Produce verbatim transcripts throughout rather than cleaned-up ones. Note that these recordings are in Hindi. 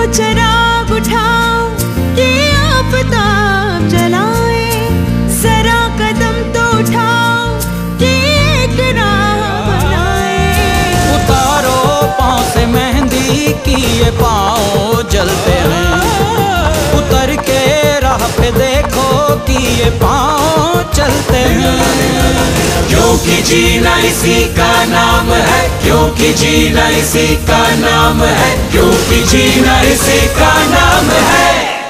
चिराग उठाओ कि आफताब जलाए, जरा कदम तो उठाओ कि एक राह बनाए। उतारो पाँव से मेहंदी की ये पाँव जलते हैं, उतर के राह पे देखो कि ये पाँव चलते हैं। क्योंकि जीना इसी का नाम है, क्योंकि जीना इसी का नाम है, क्योंकि जीना इसी का नाम है।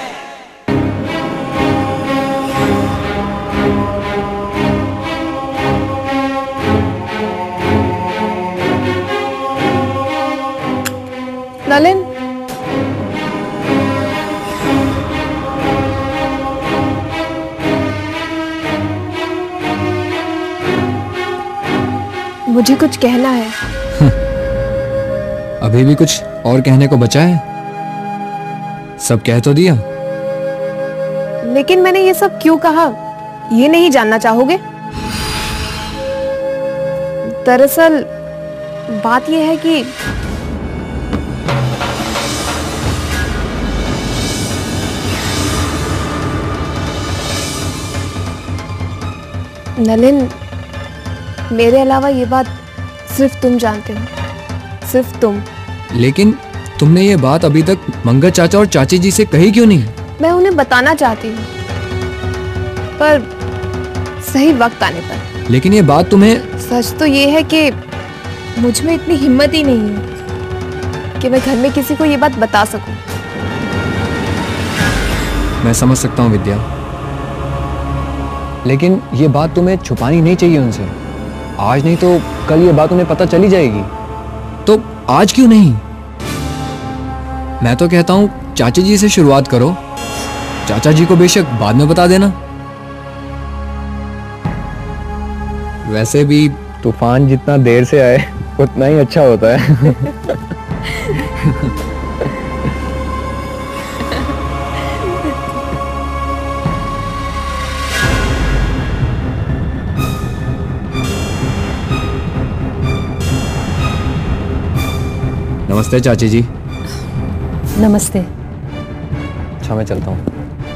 नलिन, मुझे कुछ कहना है। अभी भी कुछ और कहने को बचा है? सब कह तो दिया। लेकिन मैंने ये सब क्यों कहा, ये नहीं जानना चाहोगे? दरअसल बात यह है कि नलिन, मेरे अलावा ये बात सिर्फ तुम जानते हो, सिर्फ तुम। लेकिन तुमने ये बात अभी तक मंगत चाचा और चाची जी से कही क्यों नहीं? मैं उन्हें बताना चाहती हूँ, पर सही वक्त आने पर। लेकिन ये बात तुम्हें... सच तो ये है कि मुझ में इतनी हिम्मत ही नहीं है कि मैं घर में किसी को ये बात बता सकूं। मैं समझ सकता हूँ विद्या, लेकिन ये बात तुम्हें छुपानी नहीं चाहिए उनसे। आज नहीं तो कल ये बात उन्हें पता चली जाएगी, तो आज क्यों नहीं? मैं तो कहता हूँ चाचा जी से शुरुआत करो, चाचा जी को बेशक बाद में बता देना। वैसे भी तूफान जितना देर से आए उतना ही अच्छा होता है। नमस्ते चाची जी। नमस्ते। अच्छा, मैं चलता हूँ।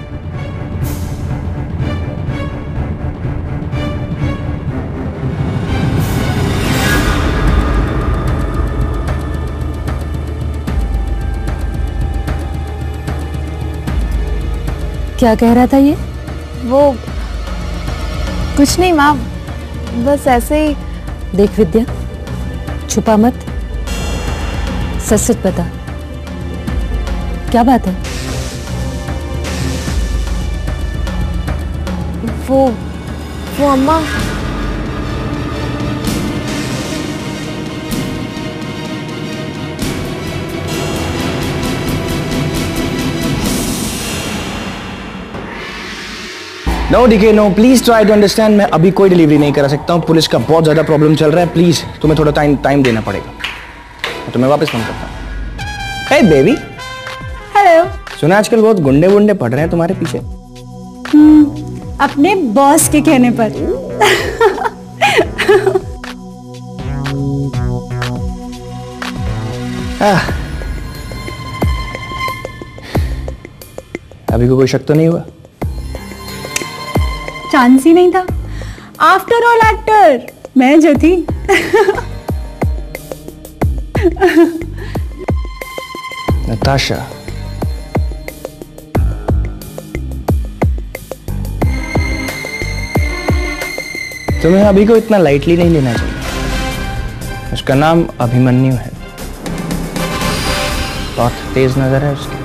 क्या कह रहा था ये? वो कुछ नहीं माँ, बस ऐसे ही। देख विद्या, छुपा मत, सच सच बता, क्या बात है? वो वो अम्मा, no DK no, please try to understand. मैं अभी कोई डिलीवरी नहीं करा सकता हूँ, पुलिस का बहुत ज्यादा प्रॉब्लम चल रहा है। प्लीज तुम्हें थोड़ा टाइम टाइम देना पड़ेगा। तो मैं वापस फोन करता हूँ। Hey baby. हेलो। सुना आजकल बहुत गुंडे गुंडे पड़ रहे हैं तुम्हारे पीछे। हम्म, अपने बॉस के कहने पर। अभी को कोई शक तो नहीं हुआ? चांस ही नहीं था। आफ्टर ऑल एक्टर मैं जो थी। नताशा, तुम्हें अभी को इतना लाइटली नहीं लेना चाहिए। उसका नाम अभिमन्यु है, बहुत तेज नजर है उसकी।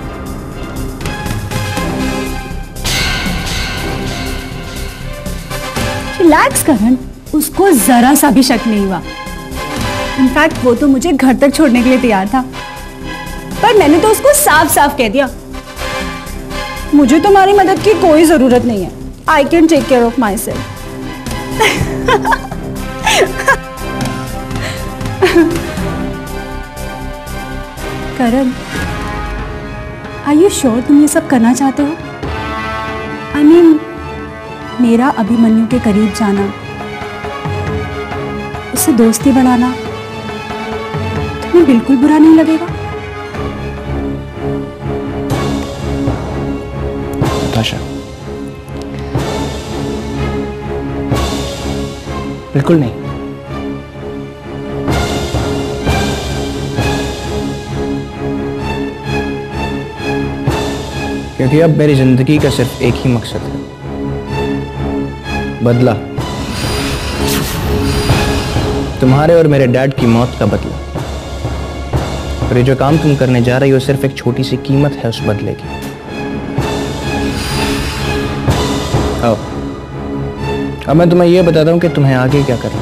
रिलैक्स करण, उसको जरा सा भी शक नहीं हुआ। इनफैक्ट वो तो मुझे घर तक छोड़ने के लिए तैयार था, पर मैंने तो उसको साफ साफ कह दिया, मुझे तुम्हारी मदद की कोई जरूरत नहीं है। I can take care of myself. Karan, are you sure तुम ये सब करना चाहते हो? आई मीन, मेरा अभिमन्यु के करीब जाना, उससे दोस्ती बढ़ाना तुम्हें बिल्कुल बुरा नहीं लगेगा? आशा, बिल्कुल नहीं। क्योंकि अब मेरी जिंदगी का सिर्फ एक ही मकसद है, बदला। तुम्हारे और मेरे डैड की मौत का बदला। और ये जो काम तुम करने जा रही हो सिर्फ एक छोटी सी कीमत है उस बदले की। आओ, अब मैं तुम्हें यह बताता हूं कि तुम्हें आगे क्या करना।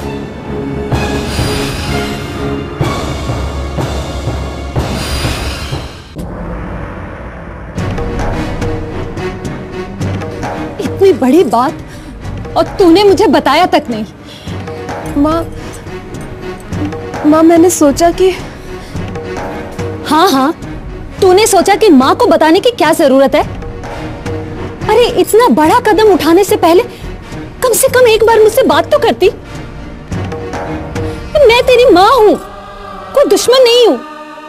इतनी बड़ी बात और तूने मुझे बताया तक नहीं। माँ, माँ मैंने सोचा कि हाँ हाँ, तूने सोचा कि माँ को बताने की क्या जरूरत है? अरे इतना बड़ा कदम उठाने से पहले कम से कम एक बार मुझसे बात तो करती। मैं तेरी माँ हूं, कोई दुश्मन नहीं हूं।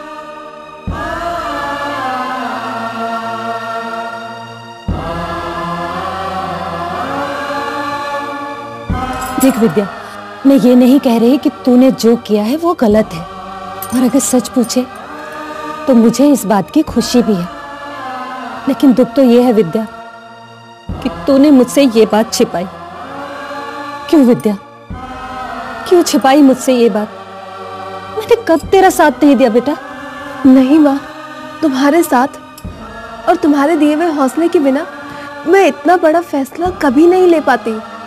देख विद्या, मैं ये नहीं कह रही कि तूने जो किया है वो गलत है, और अगर सच पूछे तो मुझे इस बात की खुशी भी है। लेकिन दुख तो ये है विद्या कि तूने मुझसे ये बात छिपाई। क्यों विद्या, क्यों छिपाई मुझसे ये बात? मैंने कब तेरा साथ नहीं दिया बेटा? नहीं माँ, तुम्हारे साथ और तुम्हारे दिए हुए हौसले के बिना मैं इतना बड़ा फैसला कभी नहीं ले पाती।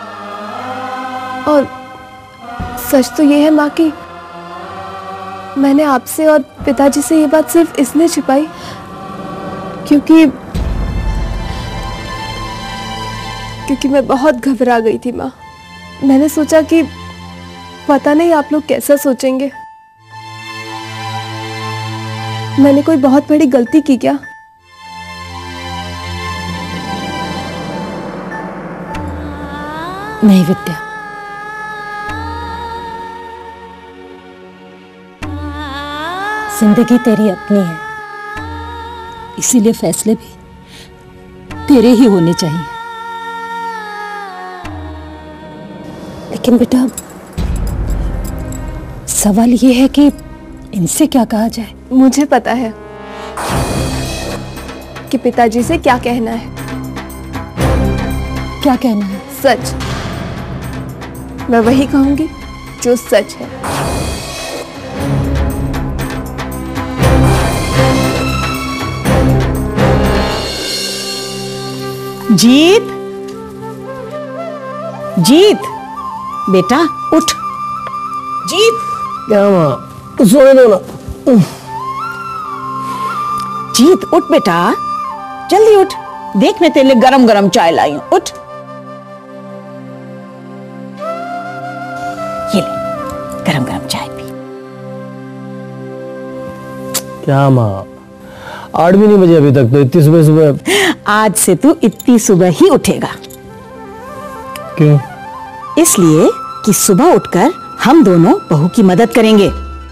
और सच तो ये है माँ कि मैंने आपसे और पिताजी से ये बात सिर्फ इसलिए छिपाई क्योंकि क्योंकि मैं बहुत घबरा गई थी माँ। मैंने सोचा कि पता नहीं आप लोग कैसा सोचेंगे। मैंने कोई बहुत बड़ी गलती की क्या? नहीं विद्या, जिंदगी तेरी अपनी है, इसीलिए फैसले भी तेरे ही होने चाहिए। लेकिन बेटा, सवाल ये है कि इनसे क्या कहा जाए? मुझे पता है कि पिताजी से क्या कहना है। क्या कहना है? सच। मैं वही कहूंगी जो सच है। जीत, जीत बेटा उठ। जीत, क्या माँ, सोने दो ना। जीत उठ बेटा, जल्दी उठ। देख मैं तेरे लिए गरम गरम चाय लाई हूं, उठ। ये ले गरम गरम चाय पी। क्या माँ, आठ भी नहीं बजे अभी तक, तो इतनी सुबह सुबह? आज से तू इतनी सुबह ही उठेगा। क्यों? इसलिए कि सुबह उठकर हम दोनों बहू की मदद करेंगे।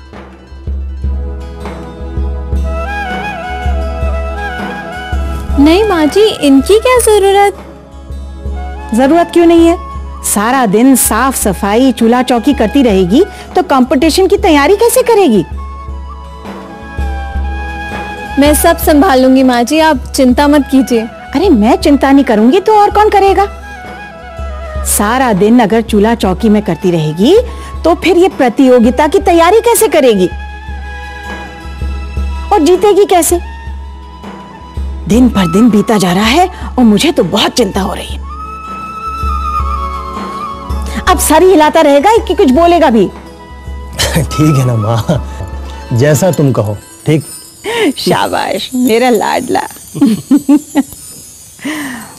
नहीं माँ जी, इनकी क्या जरूरत? जरूरत क्यों नहीं है? सारा दिन साफ सफाई चूल्हा चौकी करती रहेगी तो कंपटीशन की तैयारी कैसे करेगी? मैं सब संभाल लूंगी माँ जी, आप चिंता मत कीजिए। अरे मैं चिंता नहीं करूंगी तो और कौन करेगा? सारा दिन अगर चूल्हा चौकी में करती रहेगी तो फिर ये प्रतियोगिता की तैयारी कैसे करेगी और जीतेगी कैसे? दिन पर दिन बीता जा रहा है और मुझे तो बहुत चिंता हो रही है। अब सर ही हिलाता रहेगा कि कुछ बोलेगा भी? ठीक है ना माँ, जैसा तुम कहो। ठीक। शाबाश मेरा लाडला।